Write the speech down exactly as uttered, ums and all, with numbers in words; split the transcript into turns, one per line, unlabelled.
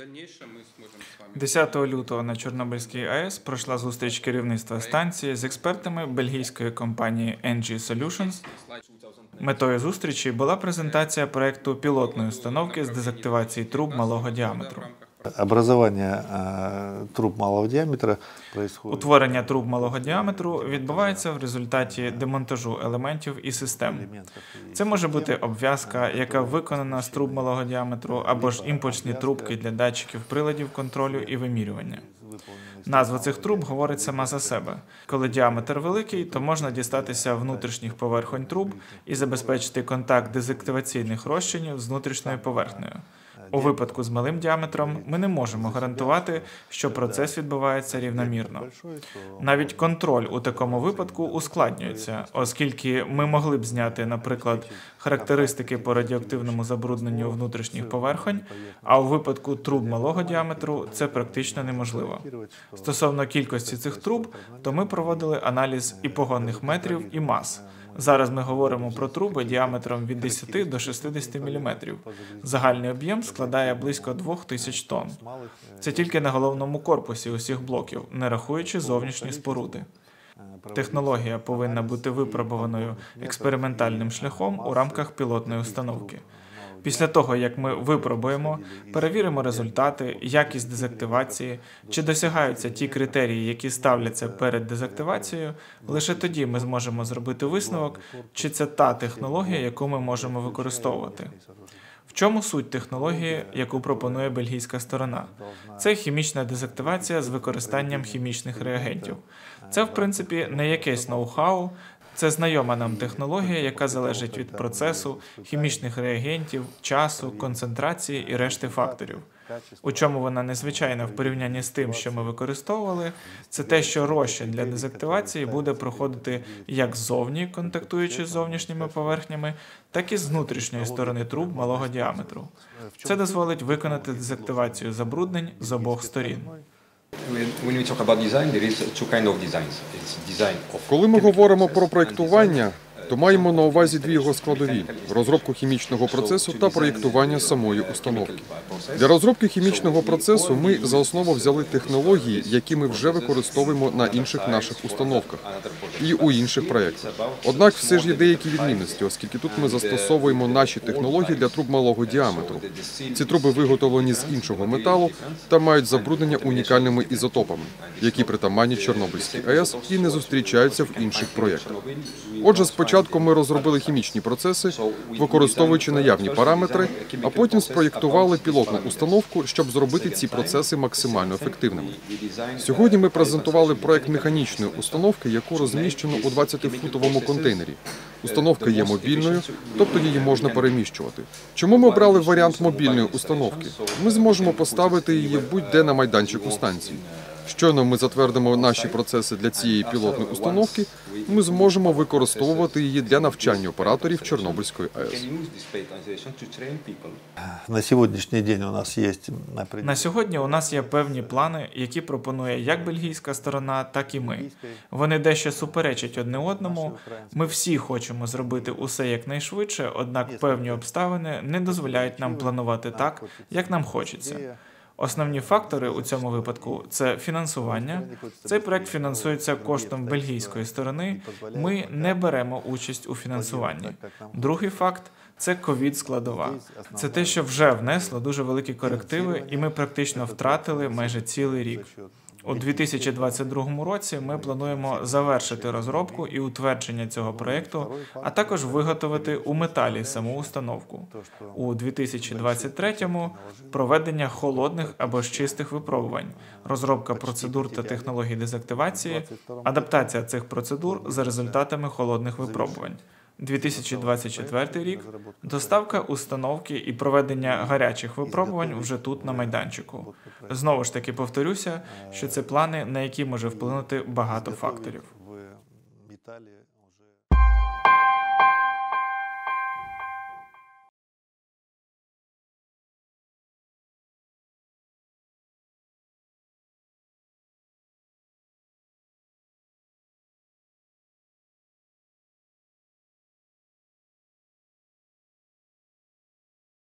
десятого лютого на Чорнобильській АЕС пройшла зустріч керівництва станції з експертами бельгійської компанії ен джі Solutions. Метою зустрічі була презентація проєкту пілотної установки з дезактивації труб малого діаметру.
Образування труб малого діаметру происходит...
Утворення труб малого діаметру відбувається в результаті демонтажу елементів і систем. Це може бути обв'язка, яка виконана з труб малого діаметру, або ж імпульсні трубки для датчиків приладів контролю і вимірювання. Назва цих труб говорить сама за себе. Коли діаметр великий, то можна дістатися внутрішніх поверхонь труб і забезпечити контакт дезактиваційних розчинів з внутрішньою поверхнею. У випадку з малим діаметром ми не можемо гарантувати, що процес відбувається рівномірно. Навіть контроль у такому випадку ускладнюється, оскільки ми могли б зняти, наприклад, характеристики по радіоактивному забрудненню внутрішніх поверхонь, а у випадку труб малого діаметру це практично неможливо. Стосовно кількості цих труб, то ми проводили аналіз і погонних метрів, і мас. Зараз ми говоримо про труби діаметром від десяти до шістдесяти міліметрів. Загальний об'єм складає близько двох тисяч тонн. Це тільки на головному корпусі усіх блоків, не рахуючи зовнішні споруди. Технологія повинна бути випробуваною експериментальним шляхом у рамках пілотної установки. Після того, як ми випробуємо, перевіримо результати, якість дезактивації, чи досягаються ті критерії, які ставляться перед дезактивацією, лише тоді ми зможемо зробити висновок, чи це та технологія, яку ми можемо використовувати. В чому суть технології, яку пропонує бельгійська сторона? Це хімічна дезактивація з використанням хімічних реагентів. Це, в принципі, не якесь ноу-хау, це знайома нам технологія, яка залежить від процесу, хімічних реагентів, часу, концентрації і решти факторів. У чому вона незвичайна в порівнянні з тим, що ми використовували, це те, що розчин для дезактивації буде проходити як ззовні, контактуючи з зовнішніми поверхнями, так і з внутрішньої сторони труб малого діаметру. Це дозволить виконати дезактивацію забруднень з обох сторін.
Коли ми говоримо про проєктування, то маємо на увазі дві його складові – розробку хімічного процесу та проєктування самої установки. Для розробки хімічного процесу ми за основу взяли технології, які ми вже використовуємо на інших наших установках і у інших проєктах. Однак все ж є деякі відмінності, оскільки тут ми застосовуємо наші технології для труб малого діаметру. Ці труби виготовлені з іншого металу та мають забруднення унікальними ізотопами, які притаманні Чорнобильській АЕС і не зустрічаються в інших проєктах. Отже, спочатку ми розробили хімічні процеси, використовуючи наявні параметри, а потім спроєктували пілотну установку, щоб зробити ці процеси максимально ефективними. Сьогодні ми презентували проєкт механічної установки, яку розміщено у двадцятифутовому контейнері. Установка є мобільною, тобто її можна переміщувати. Чому ми обрали варіант мобільної установки? Ми зможемо поставити її будь-де на майданчику станції. Щойно ми затвердимо наші процеси для цієї пілотної установки, ми зможемо використовувати її для навчання операторів Чорнобильської АЕС.
На сьогоднішній день у нас є...
На сьогодні у нас є певні плани, які пропонує як бельгійська сторона, так і ми. Вони дещо суперечать одне одному. Ми всі хочемо зробити усе якнайшвидше, однак певні обставини не дозволяють нам планувати так, як нам хочеться. Основні фактори у цьому випадку – це фінансування. Цей проект фінансується коштом бельгійської сторони. Ми не беремо участь у фінансуванні. Другий факт – це ковід-складова. Це те, що вже внесло дуже великі корективи, і ми практично втратили майже цілий рік. У дві тисячі двадцять другому році ми плануємо завершити розробку і утвердження цього проєкту, а також виготовити у металі саму установку. У дві тисячі двадцять третьому – проведення холодних або ж чистих випробувань, розробка процедур та технологій дезактивації, адаптація цих процедур за результатами холодних випробувань. дві тисячі двадцять четвертий рік – доставка установки і проведення гарячих випробувань вже тут, на майданчику. Знову ж таки повторюся, що це плани, на які може вплинути багато факторів.